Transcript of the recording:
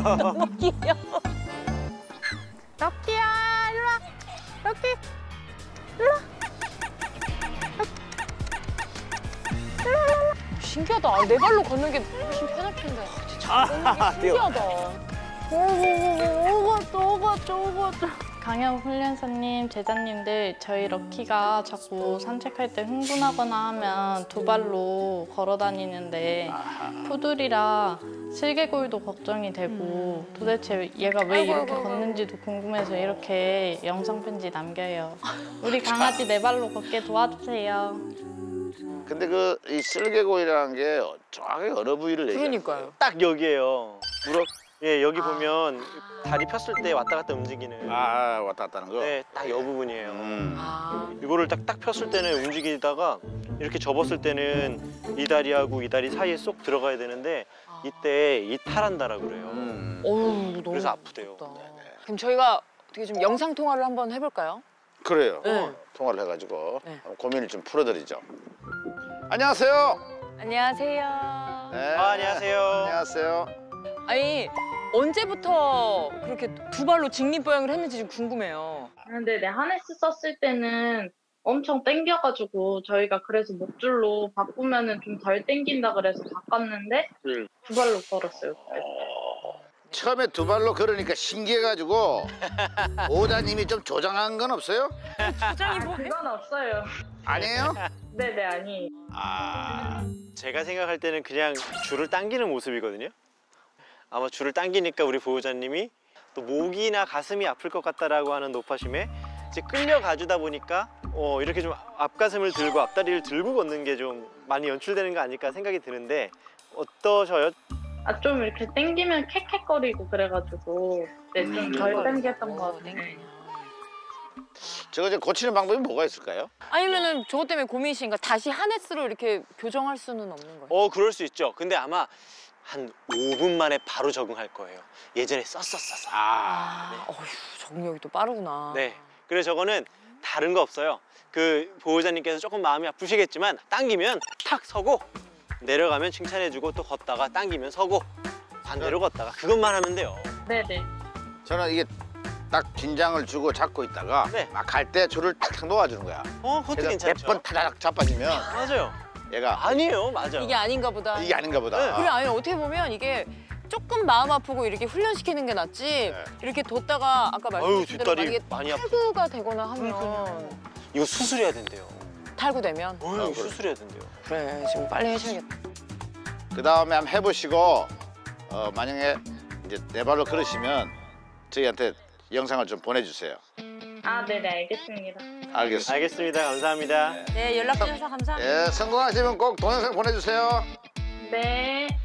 너무 귀여워. 럭키야, 일로 와. 럭키, 일로 와. 신기하다. 네 발로 걷는 게 훨씬 편할 텐데. 진짜 신기하다. 오고. 강영 훈련사님, 제자님들, 저희 럭키가 자꾸 산책할 때 흥분하거나 하면 두 발로 걸어 다니는데 푸들이라 슬개골도 걱정이 되고 도대체 얘가 왜 이렇게 걷는지도 궁금해서 이렇게 영상 편지 남겨요. 우리 강아지 네 발로 걷게 도와주세요. 근데 이 쓸개골이라는 게 정확하게 어느 부위를 얘기하는 그러니까요. 딱 여기에요. 무릎? 예, 여기 보면 다리 폈을 때 왔다 갔다 움직이는. 왔다 갔다 하는 거? 네, 딱 이 부분이에요. 아. 이거를 딱 폈을 때는 움직이다가 이렇게 접었을 때는 이 다리하고 이 다리 사이에 쏙 들어가야 되는데 이때 이탈한다라고 그래요. 어우, 너무 그래서 아프대요. 무섭다. 그럼 저희가 어떻게 좀 영상 통화를 한번 해볼까요? 그래요. 네. 통화를 해가지고 네. 고민을 좀 풀어드리죠. 안녕하세요. 안녕하세요. 네. 안녕하세요. 안녕하세요. 아니 언제부터 그렇게 두 발로 직립보행을 했는지 좀 궁금해요. 근데 하네스 썼을 때는 엄청 땡겨가지고 저희가 그래서 목줄로 바꾸면은 좀 덜 땡긴다 그래서 바꿨는데 두 발로 걸었어요. 처음에 두 발로 걸으니까 신기해가지고 보호자님이 좀 조장한 건 없어요? 그건 없어요. 아니에요? 네네 아니. 제가 생각할 때는 그냥 줄을 당기는 모습이거든요. 아마 줄을 당기니까 우리 보호자님이 또 목이나 가슴이 아플 것 같다라고 하는 노파심에 이제 끌려가주다 보니까 이렇게 좀 앞가슴을 들고 앞다리를 들고 걷는 게 좀 많이 연출되는 거 아닐까 생각이 드는데 어떠셔요? 좀 이렇게 땡기면 캑캑거리고 그래가지고 좀 덜 땡겼던 것 같아요. 저거 이제 고치는 방법이 뭐가 있을까요? 아니면은 저것 때문에 고민이신가? 다시 하네스로 이렇게 교정할 수는 없는 거예요? 그럴 수 있죠. 근데 아마 한 5분 만에 바로 적응할 거예요. 예전에 썼었어서. 어휴, 적응력이 또 빠르구나. 네. 그래서 저거는 다른 거 없어요. 그 보호자님께서 조금 마음이 아프시겠지만 당기면 탁 서고 내려가면 칭찬해주고 또 걷다가 당기면 서고 반대로 걷다가 그것만 하면 돼요. 네네. 저는 이게 딱 긴장을 주고 잡고 있다가 네. 막 갈 때 줄을 탁탁 놓아주는 거야. 그것도 괜찮죠. 몇 번 타닥 자빠지면 맞아요. 얘가 아니에요, 맞아요. 이게 아닌가 보다. 이게 아닌가 보다. 네. 그래, 아니 어떻게 보면 이게 조금 마음 아프고 이렇게 훈련시키는 게 낫지 네. 이렇게 뒀다가 아까 말씀하신 대로 만약에 뒷다리 많이 아프. 탈구가 되거나 하면 이거 수술해야 된대요. 탈구되면 이거 수술해야 된대요. 그래 지금 빨리 해줘야겠다. 그 다음에 한번 해보시고 만약에 이제 네 발로 걸으시면 저희한테 영상을 좀 보내주세요. 네네 알겠습니다. 알겠습니다. 알겠습니다. 감사합니다. 네 연락 주셔서 감사합니다. 예, 성공하시면 꼭 동영상 보내주세요. 네.